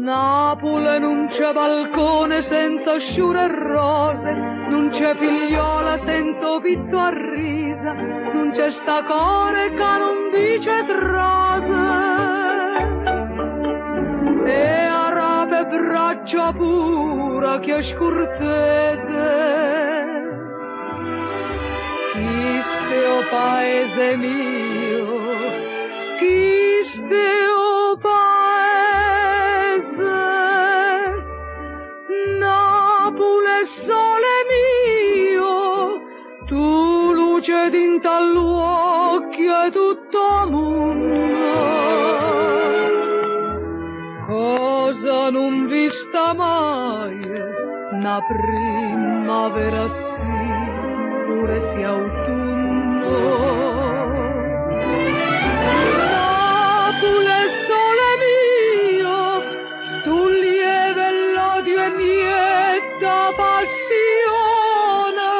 Napoli non c'è balcone, sento sciure rose, non c'è figliola, sento pitto a risa, non c'è sta core che non dice trase. E arabe braccia pura che è scurtese, chiste o paese mio, chiste o paese, Napoli sole mio, tu luce dinta all'occhio e tutto mondo. Cosa non vista mai, una primavera sì, pure sia autunno. Napoli sole mio, tu lieve l'odio e mieta passione,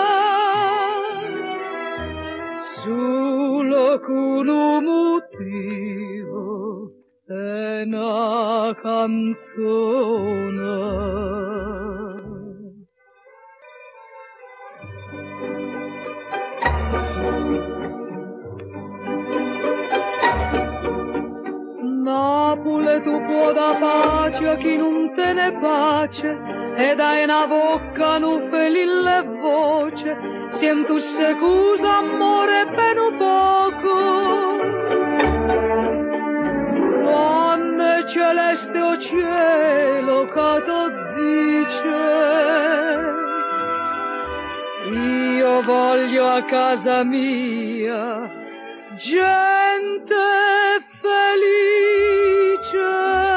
solo con un motivo è una canzone. Napoli tu può da pace a chi non te ne pace, e dai una bocca non felille voce, sento scusa amore per un poco. Quando celeste o cielo che ti dice, io voglio a casa mia gente felice.